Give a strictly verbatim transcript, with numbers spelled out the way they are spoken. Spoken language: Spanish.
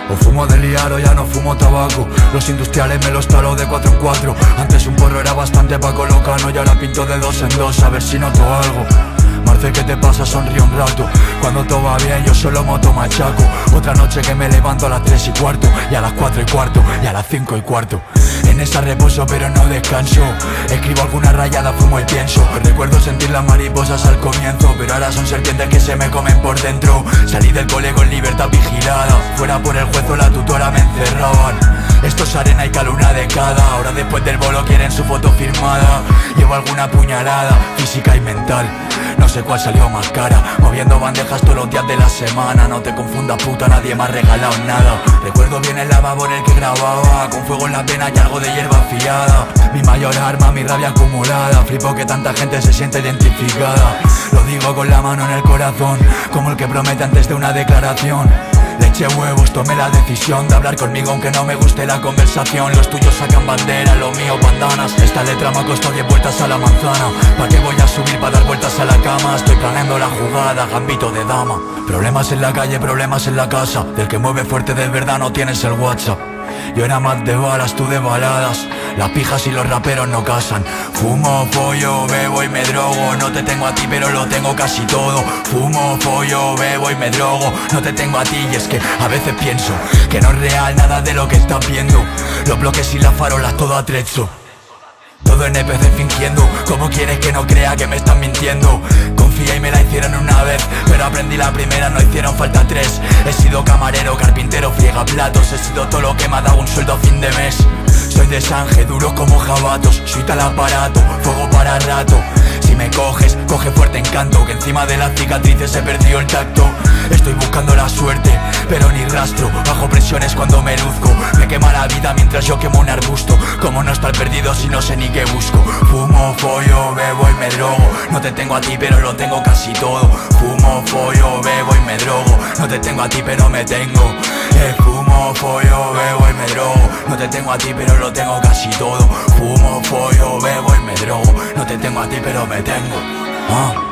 O fumo de liar o ya no fumo tabaco. Los industriales me los talo de cuatro en cuatro. Antes un porro era bastante pa' colocarlo y ahora pinto de dos en dos a ver si noto algo. Marce, ¿qué te pasa? Sonríe un rato. Cuando todo va bien yo solo moto machaco. Otra noche que me levanto a las tres y cuarto, y a las cuatro y cuarto, y a las cinco y cuarto. En esa reposo pero no descanso. Escribo alguna rayada, fumo y pienso. Recuerdo sentir las mariposas al comienzo, pero ahora son serpientes que se me comen por dentro. Salí del cole con libertad vigilada. Fuera por el juez o la tutora me encerraban. Esto es arena y cal una década. Ahora después del bolo quieren su foto firmada. Llevo alguna puñalada, física y mental. No sé cuál salió más cara. Moviendo bandejas todos los días de la semana. No te confundas puta, nadie me ha regalado nada. Recuerdo bien el lavabo en el que grababa, con fuego en la pena y algo de hierba afiada. Mi mayor arma, mi rabia acumulada. Flipo que tanta gente se siente identificada. Lo digo con la mano en el corazón, como el que promete antes de una declaración. Le eché huevos, tomé la decisión de hablar conmigo aunque no me guste la conversación. Los tuyos sacan bandera, lo mío bandanas. Esta letra me ha costado diez vueltas a la manzana. ¿Pa' qué voy a subir pa' dar vueltas a la cama? Estoy planeando la jugada, gambito de dama. Problemas en la calle, problemas en la casa. Del que mueve fuerte de verdad no tienes el WhatsApp. Yo era más de balas, tú de baladas. Las pijas y los raperos no casan. Fumo, pollo, bebo y me drogo. No te tengo a ti pero lo tengo casi todo. Fumo, pollo, bebo y me drogo. No te tengo a ti y es que a veces pienso que no es real nada de lo que estás viendo. Los bloques y las farolas todo atrecho. Todo N P C fingiendo. ¿Cómo quieres que no crea que me están mintiendo? Confía y me la hicieron una vez, pero aprendí la primera, no hicieron falta tres. He sido camarero, carpintero, friega platos. He sido todo lo que me ha dado un sueldo a fin de mes. Soy de Sanje, duro como jabatos. Soy tal aparato, fuego para rato. Si me coges, coge fuerte encanto, que encima de las cicatrices he perdido el tacto. Estoy buscando la suerte, pero ni rastro. Bajo presiones cuando me luzco. Me quema la vida mientras yo quemo un arbusto. Como no estar perdido si no sé ni qué busco. Fumo, follo, bebo y me drogo. No te tengo a ti pero lo tengo casi todo. Fumo, follo, bebo y me drogo. No te tengo a ti pero me tengo. eh, Fumo, follo, bebo y me drogo. No te tengo a ti pero lo tengo casi todo. Fumo, follo, bebo y me drogo. No te tengo a ti pero me tengo. ah.